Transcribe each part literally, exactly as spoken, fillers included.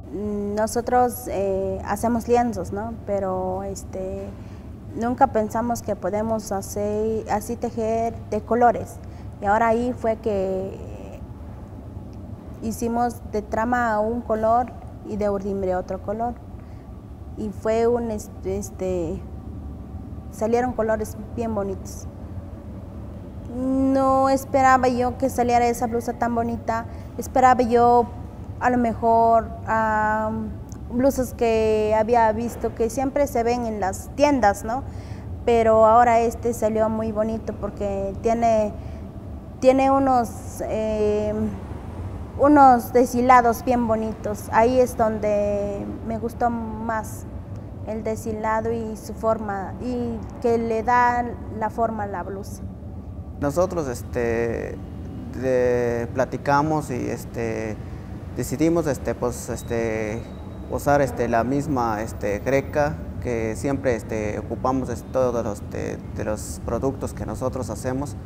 Nosotros eh, hacemos lienzos, ¿no? Pero este, nunca pensamos que podemos hacer, así tejer de colores. Y ahora ahí fue que hicimos de trama un color y de urdimbre otro color. Y fue un, este, salieron colores bien bonitos. No esperaba yo que saliera esa blusa tan bonita, esperaba yo a lo mejor um, blusas que había visto que siempre se ven en las tiendas, ¿no? Pero ahora este salió muy bonito porque tiene, tiene unos, eh, unos deshilados bien bonitos. Ahí es donde me gustó más el deshilado y su forma, y que le da la forma a la blusa. Nosotros este, de, platicamos y este, decidimos este, pues, este, usar este, la misma este, greca que siempre este, ocupamos este, todos los, de, de los productos que nosotros hacemos.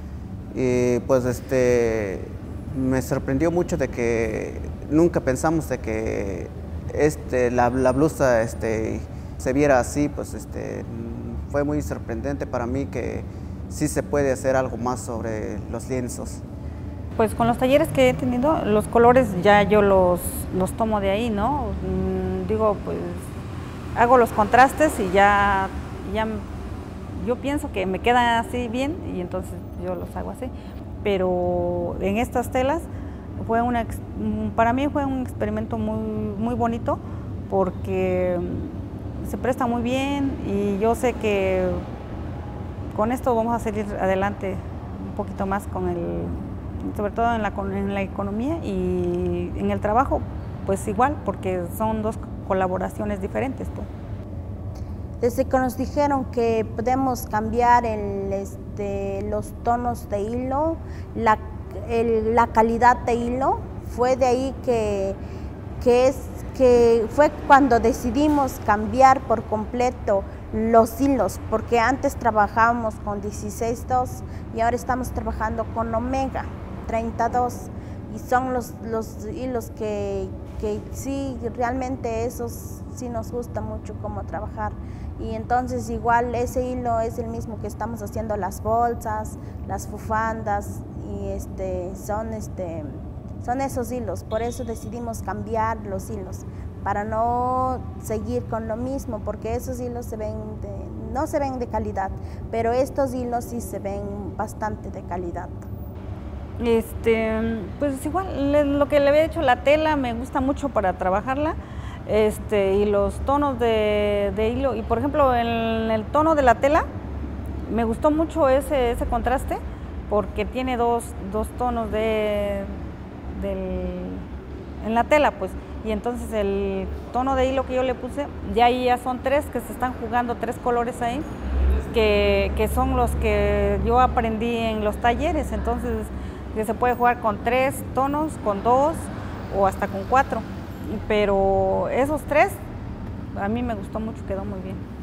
Y pues este, me sorprendió mucho de que nunca pensamos de que este, la, la blusa este, se viera así, pues este, fue muy sorprendente para mí que sí se puede hacer algo más sobre los lienzos. Pues con los talleres que he tenido, los colores ya yo los, los tomo de ahí, ¿no? Mm, digo, pues hago los contrastes y ya, ya yo pienso que me quedan así bien y entonces yo los hago así. Pero en estas telas fue una, para mí fue un experimento muy, muy bonito porque se presta muy bien y yo sé que con esto vamos a salir adelante un poquito más con el, sobre todo en la, en la economía y en el trabajo, pues igual, porque son dos colaboraciones diferentes, pues. Desde que nos dijeron que podemos cambiar el, este, los tonos de hilo, la, el, la calidad de hilo, fue de ahí que, que, es, que fue cuando decidimos cambiar por completo los hilos, porque antes trabajábamos con dieciséis dos y ahora estamos trabajando con Omega treinta dos y son los, los hilos que, que sí, realmente esos sí nos gusta mucho cómo trabajar. Y entonces igual ese hilo es el mismo que estamos haciendo las bolsas, las bufandas y este, son, este, son esos hilos, por eso decidimos cambiar los hilos, para no seguir con lo mismo, porque esos hilos se ven de, no se ven de calidad, pero estos hilos sí se ven bastante de calidad. Este, pues igual, lo que le había hecho la tela me gusta mucho para trabajarla, este, y los tonos de, de hilo, y por ejemplo en el tono de la tela me gustó mucho ese, ese contraste, porque tiene dos, dos tonos de, del, en la tela, pues. Y entonces el tono de hilo que yo le puse, ya ahí ya son tres que se están jugando, tres colores ahí, que, que son los que yo aprendí en los talleres. Entonces que se puede jugar con tres tonos, con dos o hasta con cuatro. Pero esos tres, a mí me gustó mucho, quedó muy bien.